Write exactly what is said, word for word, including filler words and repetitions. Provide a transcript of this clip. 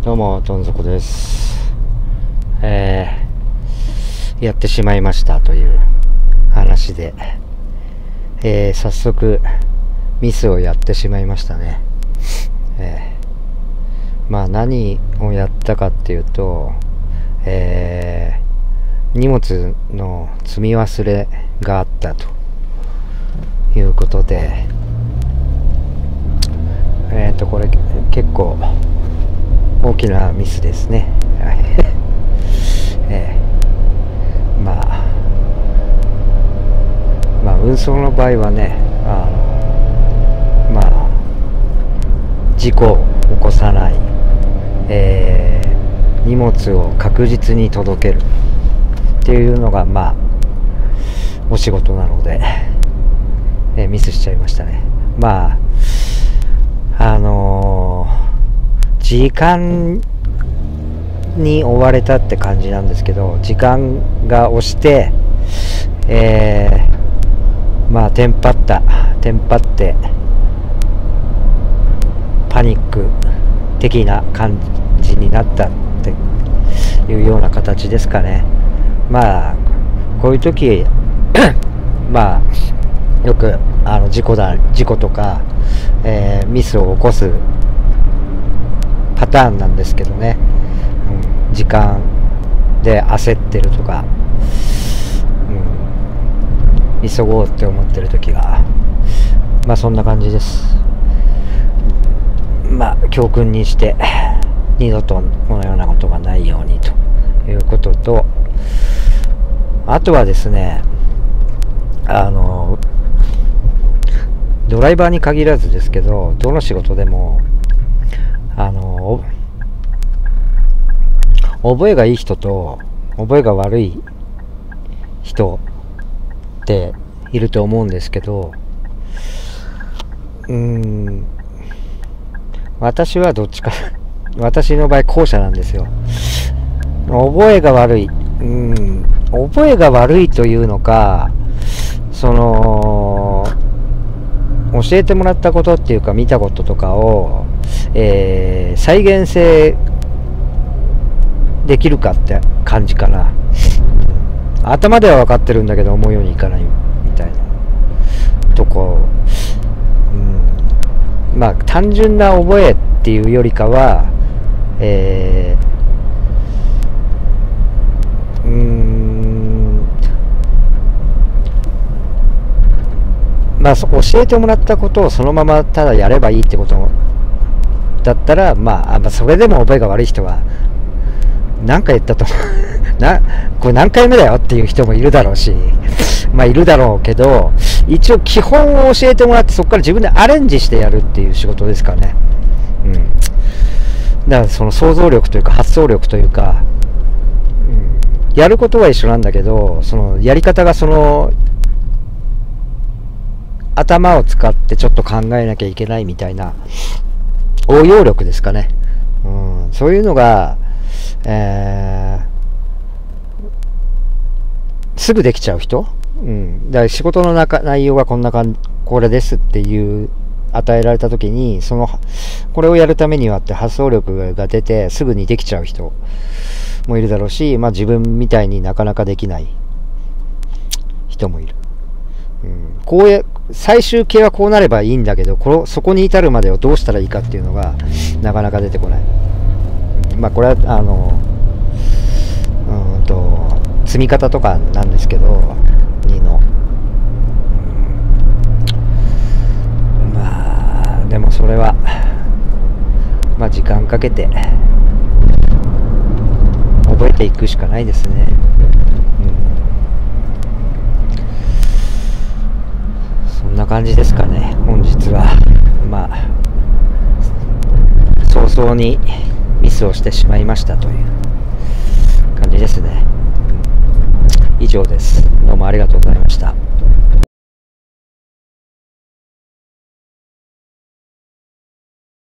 どうもどん底です。えー、やってしまいましたという話で、えー、早速ミスをやってしまいましたね。えー、まあ何をやったかっていうと、えー、荷物の積み忘れがあったということで、えーとこれ結構大きなミスですね。えー、まあまあ運送の場合はね、あのまあ事故を起こさない、えー、荷物を確実に届けるっていうのがまあお仕事なので、えー、ミスしちゃいましたね。まああのー時間に追われたって感じなんですけど、時間が押して、えー、まあテンパったテンパってパニック的な感じになったっていうような形ですかね。まあこういう時まあよくあの事故だ事故とか、えー、ミスを起こすパターンなんですけどね、うん、時間で焦ってるとか、うん、急ごうって思ってる時がまあそんな感じです。まあ教訓にして二度とこのようなことがないようにということと、あとはですね、あのドライバーに限らずですけど、どの仕事でもあの覚えがいい人と覚えが悪い人っていると思うんですけど、うーん私はどっちか私の場合後者なんですよ。覚えが悪い、うーん覚えが悪いというのか、その教えてもらったことっていうか見たこととかを、えー、再現性できるかって感じかな。頭では分かってるんだけど思うようにいかないみたいなとこ、うん、まあ単純な覚えっていうよりかは、えー、うーんまあ教えてもらったことをそのままただやればいいってことだったら、まあ、まあそれでも覚えが悪い人は何回言ったとなこれ何回目だよっていう人もいるだろうし、まあいるだろうけど、一応基本を教えてもらってそこから自分でアレンジしてやるっていう仕事ですからね。うん、だからその想像力というか発想力というか、うん、やることは一緒なんだけど、そのやり方がその頭を使ってちょっと考えなきゃいけないみたいな応用力ですかね。うん、そういうのが、えー、すぐできちゃう人、うん、だから仕事の中内容がこんな感じ、これですっていう与えられた時に、そのこれをやるためにはって発想力が出てすぐにできちゃう人もいるだろうし、まあ自分みたいになかなかできない人もいる。うん、こうや最終形はこうなればいいんだけど、このそこに至るまでをどうしたらいいかっていうのがなかなか出てこない。まあこれはあのうんと積み方とかなんですけど、にの、うん、まあでもそれはまあ時間かけて覚えていくしかないですね。そんな感じですかね。本日はまあ早々にミスをしてしまいましたという感じですね。以上です。どうもありがとうございました。